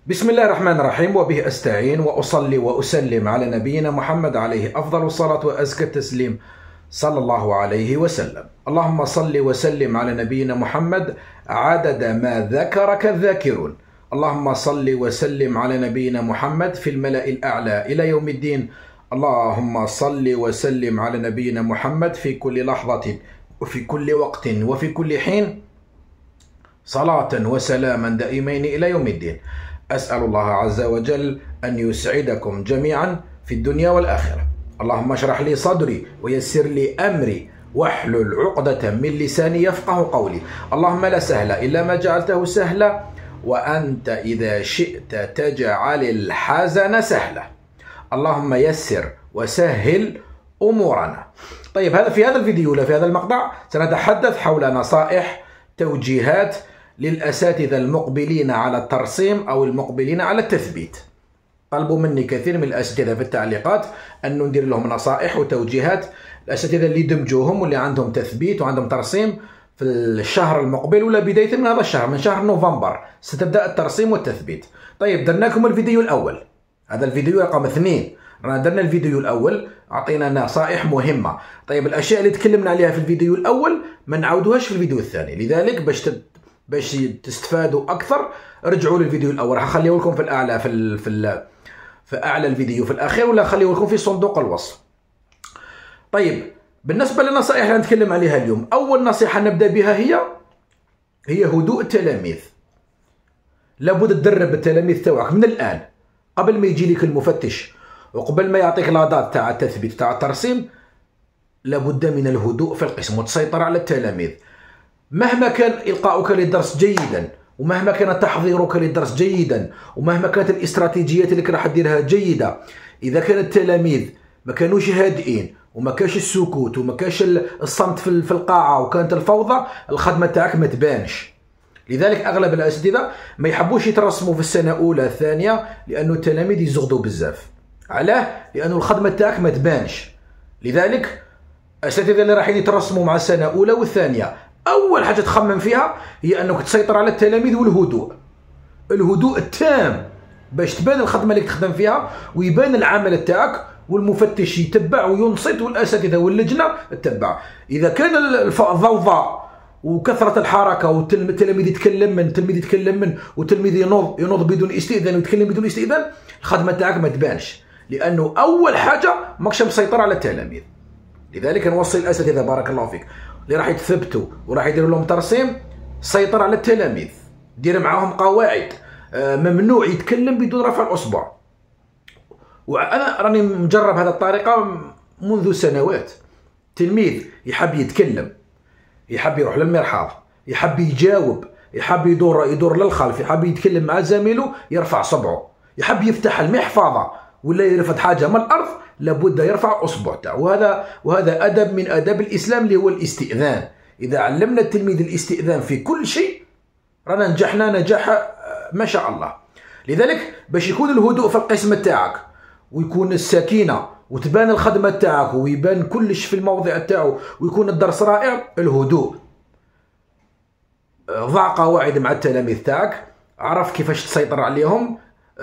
بسم الله الرحمن الرحيم، وبه أستعين وأصلي وأسلم على نبينا محمد عليه أفضل الصلاة وأزكى التسليم صلى الله عليه وسلم. اللهم صل وسلم على نبينا محمد عدد ما ذكرك الذاكرون. اللهم صل وسلم على نبينا محمد في الملأ الأعلى إلى يوم الدين. اللهم صل وسلم على نبينا محمد في كل لحظة وفي كل وقت وفي كل حين صلاة وسلاما دائمين إلى يوم الدين. أسأل الله عز وجل أن يسعدكم جميعا في الدنيا والآخرة. اللهم اشرح لي صدري ويسر لي أمري واحلل عقدة من لساني يفقه قولي. اللهم لا سهل إلا ما جعلته سهلا، وأنت إذا شئت تجعل الحزن سهلا. اللهم يسر وسهل أمورنا. طيب، في هذا الفيديو في هذا المقطع سنتحدث حول نصائح توجيهات للأساتذة المقبلين على الترسيم أو المقبلين على التثبيت. طلبوا مني كثير من الأساتذة في التعليقات أن ندير لهم نصائح وتوجيهات. الأساتذة اللي دمجوهم واللي عندهم تثبيت وعندهم ترسيم في الشهر المقبل ولا بداية من هذا الشهر، من شهر نوفمبر ستبدأ الترسيم والتثبيت. طيب، درنا لكم الفيديو الأول، هذا الفيديو رقم 2. رانا درنا الفيديو الأول، أعطينا نصائح مهمة. طيب، الأشياء اللي تكلمنا عليها في الفيديو الأول ما نعاودوهاش في الفيديو الثاني، لذلك باش تستفادوا اكثر رجعوا للفيديو الاول. هخليه لكم في الاعلى في اعلى الفيديو في الاخير، ولا خليه لكم في صندوق الوصف. طيب، بالنسبه للنصائح اللي نتكلم عليها اليوم، اول نصيحه نبدا بها هي هدوء التلاميذ. لابد تدرب التلاميذ تاعك من الان، قبل ما يجي لك المفتش وقبل ما يعطيك لادات تاع التثبيت تاع الترسيم. لابد من الهدوء في القسم وتسيطر على التلاميذ. مهما كان إلقاؤك للدرس جيدا، ومهما كان تحضيرك للدرس جيدا، ومهما كانت الاستراتيجيات اللي راح ديرها جيدة، إذا كان التلاميذ ما كانوش هادئين وما كانش السكوت وما كانش الصمت في القاعة وكانت الفوضى، الخدمة تاعك ما تبانش. لذلك أغلب الأساتذة ما يحبوش يترسموا في السنة الأولى الثانية، لأنه التلاميذ يزغدوا بزاف. علاه؟ لأنه الخدمة تاعك ما تبانش. لذلك الأساتذة اللي رايحين يترسموا مع السنة الأولى والثانية، أول حاجة تخمم فيها هي أنك تسيطر على التلاميذ الهدوء التام، باش تبان الخدمة اللي تخدم فيها ويبان العمل تاعك، والمفتش يتبع وينصت والأساتذة واللجنة تتبع. إذا كان الضوضاء وكثرة الحركة والتلاميذ يتكلم من والتلميذ ينوض بدون استئذان ويتكلم بدون استئذان، الخدمة تاعك ما تبانش، لأنه أول حاجة ماكش مسيطر على التلاميذ. لذلك نوصي الأساتذة بارك الله فيك اللي راح يتثبتوا وراح يديروا لهم ترسيم، سيطر على التلاميذ، دير معاهم قواعد. ممنوع يتكلم بدون رفع الأصبع. وأنا راني مجرب هذه الطريقة منذ سنوات. تلميذ يحب يتكلم، يحب يروح للمرحاض، يحب يجاوب، يحب يدور للخلف، يحب يتكلم مع زميله، يرفع صبعه. يحب يفتح المحفظة ولا يرفد حاجة من الأرض، لابد يرفع أصبع تاعه. وهذا أدب من آداب الإسلام اللي هو الاستئذان. إذا علمنا التلميذ الاستئذان في كل شيء رانا نجحنا نجاح ما شاء الله. لذلك باش يكون الهدوء في القسم تاعك ويكون السكينة وتبان الخدمة تاعك ويبان كلش في الموضع تاعه ويكون الدرس رائع، الهدوء. ضع قواعد مع التلاميذ تاعك، عرف كيفاش تسيطر عليهم.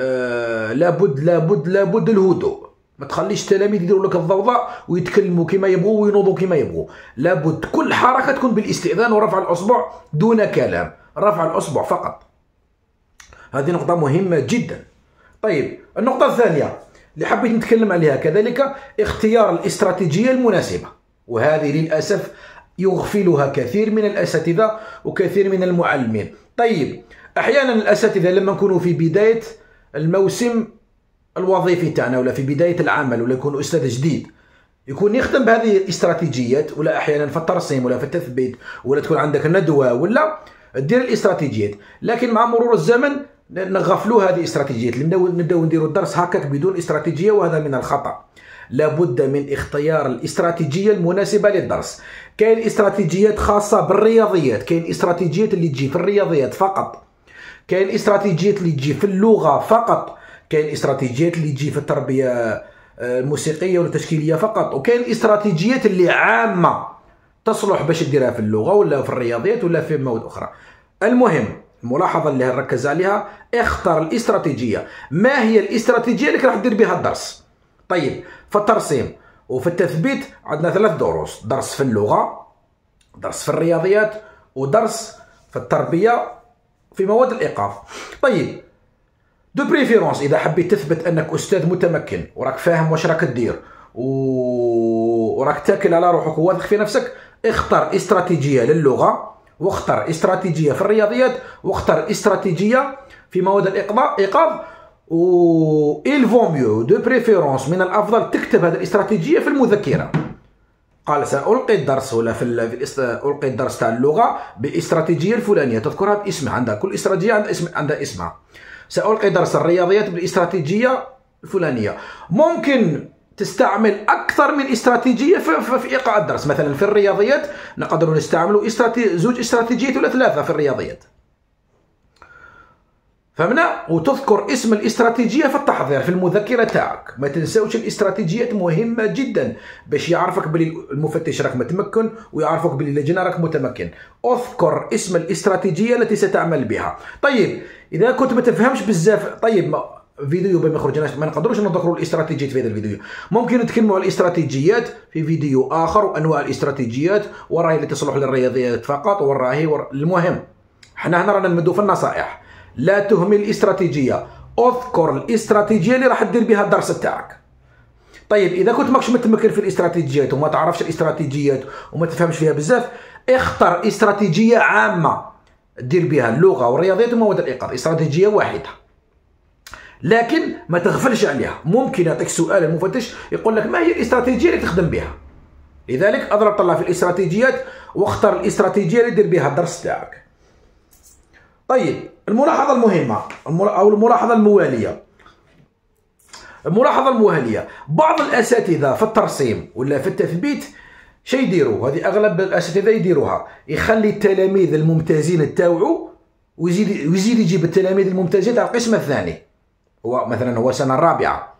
لابد الهدوء. ما تخليش التلاميذ يديروا لك الضوضاء ويتكلموا كما يبغوا وينوضوا كما يبغوا. لابد كل حركة تكون بالاستئذان ورفع الأصبع دون كلام، رفع الأصبع فقط. هذه نقطة مهمة جدا. طيب، النقطة الثانية اللي حبيت نتكلم عليها كذلك اختيار الاستراتيجية المناسبة، وهذه للأسف يغفلها كثير من الأساتذة وكثير من المعلمين. طيب، أحيانا الأساتذة لما نكونوا في بداية الموسم الوظيفي تاعنا ولا في بداية العمل ولا يكون أستاذ جديد، يكون يخدم بهذه الاستراتيجيات، ولا أحيانا في الترسيم ولا في التثبيت، ولا تكون عندك ندوة ولا دير الاستراتيجيات. لكن مع مرور الزمن نغفلوا هذه الاستراتيجيات، نبداو نديروا الدرس هكاك بدون استراتيجية، وهذا من الخطأ. لابد من اختيار الاستراتيجية المناسبة للدرس. كاين استراتيجيات خاصة بالرياضيات، كاين استراتيجيات اللي تجي في الرياضيات فقط، كاين استراتيجيات اللي تجي في اللغة فقط، كاين استراتيجيات اللي تجي في التربية الموسيقية والتشكيلية فقط، وكاين استراتيجيات اللي عامة تصلح باش ديرها في اللغة ولا في الرياضيات ولا في مواد أخرى. المهم الملاحظة اللي نركز عليها، اختر الاستراتيجية. ما هي الاستراتيجية اللي راح دير بها الدرس؟ طيب في الترسيم وفي التثبيت عندنا 3 دروس، درس في اللغة، درس في الرياضيات، ودرس في التربية في مواد الإيقاف. طيب دو بريفيرونس إذا حبيت تثبت أنك أستاذ متمكن وراك فاهم واش راك دير وراك تاكل على روحك وواثق في نفسك، اختر استراتيجية للغة، واختر استراتيجية في الرياضيات، واختر استراتيجية في مواد الإيقاف. و il vaut mieux de préférence من الأفضل تكتب هذه الاستراتيجية في المذكرة. قال سألقي الدرس ولا ألقي الدرس تاع اللغة بالاستراتيجية الفلانية، تذكرها باسمها، عندها كل استراتيجية عندها اسمها. سألقي درس الرياضيات بالاستراتيجية الفلانية. ممكن تستعمل أكثر من استراتيجية في إيقاع الدرس. مثلا في الرياضيات نقدر نستعمل زوج استراتيجيات ولا 3 في الرياضيات، فهمنا؟ وتذكر اسم الاستراتيجية في التحضير في المذكرة تاعك. ما تنساوش الاستراتيجيات مهمة جدا باش يعرفك بلي المفتش راك متمكن ويعرفك بلي اللجنة راك متمكن. اذكر اسم الاستراتيجية التي ستعمل بها. طيب إذا كنت ما تفهمش بزاف، طيب فيديو ما يخرجناش، ما نقدروش نذكروا الاستراتيجيات في هذا الفيديو. ممكن نتكلموا على الاستراتيجيات في فيديو آخر، وأنواع الاستراتيجيات، وراهي اللي تصلح للرياضيات فقط، وراهي المهم حنا هنا رانا نمدوا في النصائح. لا تهمل الاستراتيجية، اذكر الاستراتيجية اللي راح تدير بها الدرس تاعك. طيب إذا كنت ماكش متمكن في الاستراتيجيات وما تعرفش الاستراتيجيات وما تفهمش فيها بزاف، اختر استراتيجية عامة دير بها اللغة والرياضيات ومواد الإيقاف، استراتيجية واحدة، لكن ما تغفلش عليها. ممكن يعطيك سؤال المفتش يقول لك ما هي الاستراتيجية اللي تخدم بها، لذلك أضرب طلع في الاستراتيجيات واختر الاستراتيجية اللي دير بها الدرس تاعك. طيب الملاحظة المهمة أو الملاحظة الموالية. الملاحظة الموالية، بعض الأساتذة في الترسيم ولا في التثبيت شي يديروا، هذه أغلب الأساتذة يديروها، يخلي التلاميذ الممتازين تاوعو ويزيد يجيب التلاميذ الممتازين تاع القسم الثاني. هو مثلا هو سنة الرابعة،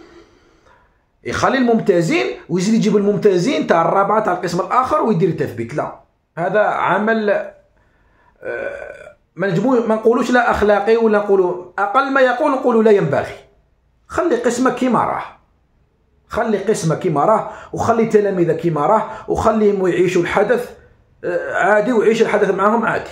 يخلي الممتازين ويزيد يجيب الممتازين تاع الرابعة تاع القسم الآخر ويدير التثبيت. لا، هذا عمل ما نقولوش لا أخلاقي، ولا نقولوا أقل ما يقول نقولوا لا ينبغي. خلي قسمك كيما راه، خلي قسمك كيما راه، وخلي تلاميذك كيما راه، وخليهم يعيشوا الحدث عادي ويعيش الحدث معهم عادي.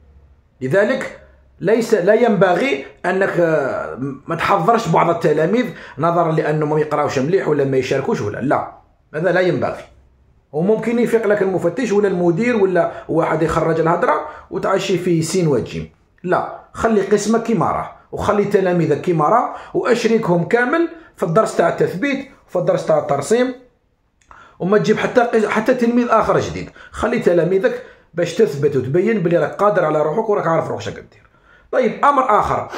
لذلك لا ينبغي أنك ما تحضرش بعض التلاميذ نظرا لأنهم ما يقراوش مليح ولا ما يشاركوش ولا لا، هذا لا ينبغي. وممكن يفيق لك المفتش ولا المدير ولا واحد يخرج الهضره وتعشي في سين وجيم. لا، خلي قسمك كيما راه، وخلي تلاميذك كيما راه، واشركهم كامل في الدرس تاع التثبيت وفي الدرس تاع الترسيم، وما تجيب حتى تلميذ اخر جديد. خلي تلاميذك باش تثبت وتبين بلي راك قادر على روحك وراك عارف روحك شنو دير. طيب امر اخر،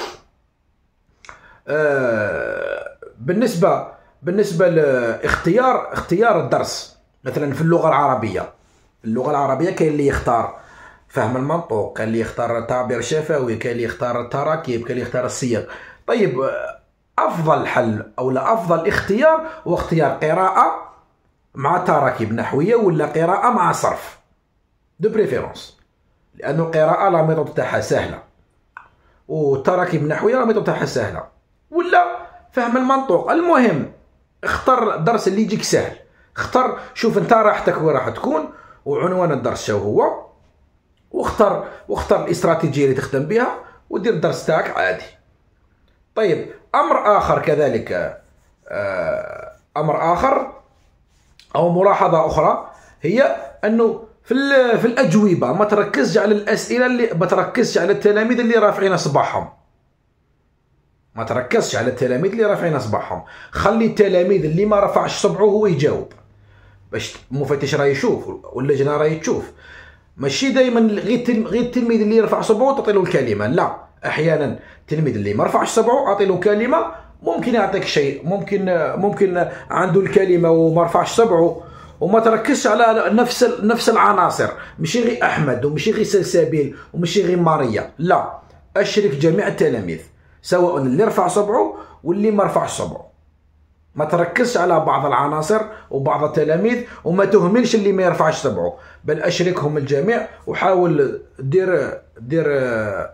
بالنسبه لاختيار الدرس، مثلا في اللغة العربية كاين اللي يختار فهم المنطوق، كاين اللي يختار تعبير شفوي، كاين اللي يختار التراكيب، كاين اللي يختار السياق. طيب أفضل حل أو لا أفضل اختيار هو اختيار قراءة مع تراكيب نحوية ولا قراءة مع صرف دو بريفيرونس، لأنه القراءة لا ميثود تاعها سهلة والتراكيب النحوية لا ميثود تاعها سهلة، ولا فهم المنطوق. المهم اختر الدرس اللي يجيك سهل، اختار، شوف انت راحتك وين راح تكون وعنوان الدرس شو هو، واختار الاستراتيجيه اللي تخدم بها ودير الدرس تاعك عادي. طيب امر اخر كذلك، امر اخر او ملاحظه اخرى هي انه في الاجوبه ما تركزش على الاسئله ما تركزش على التلاميذ اللي رافعين اصبعهم، ما تركزش على التلاميذ اللي رافعين اصبعهم. خلي التلاميذ اللي ما رفعش صبعه هو يجاوب، باش المفتش راه يشوف واللجنه راه تشوف. ماشي دائما غير التلميذ اللي يرفع صبعه تعطي له الكلمه، لا، احيانا التلميذ اللي ما رفعش صبعه اعطي له كلمه، ممكن يعطيك شيء، ممكن عنده الكلمه وما رفعش صبعه. وما تركزش على نفس العناصر، ماشي غير احمد وماشي غير سلسبيل وماشي غير ماريا، لا، اشرك جميع التلاميذ سواء اللي رفع صبعه واللي ما رفعش صبعه. ما تركزش على بعض العناصر وبعض التلاميذ، وما تهملش اللي ما يرفعش صبعه، بل اشركهم الجميع وحاول دير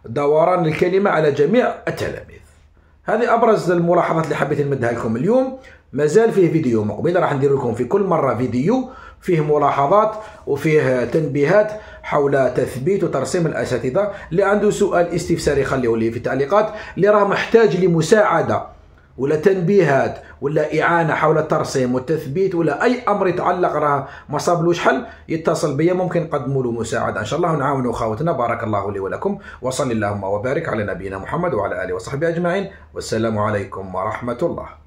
دوران الكلمة على جميع التلاميذ. هذه أبرز الملاحظات اللي حبيت نمدها لكم اليوم. مازال فيه فيديو مقبل راح ندير لكم في كل مرة فيديو فيه ملاحظات وفيه تنبيهات حول تثبيت وترسيم الأساتذة. اللي عنده سؤال استفساري يخليه لي في التعليقات، اللي راه محتاج لمساعدة ولا تنبيهات ولا إعانة حول الترسيم والتثبيت ولا أي أمر يتعلق راه ما صابلوش حل، يتصل بيا ممكن نقدموا له مساعدة إن شاء الله ونعاونوا خاوتنا. بارك الله لي ولكم، وصل اللهم وبارك على نبينا محمد وعلى آله وصحبه أجمعين، والسلام عليكم ورحمة الله.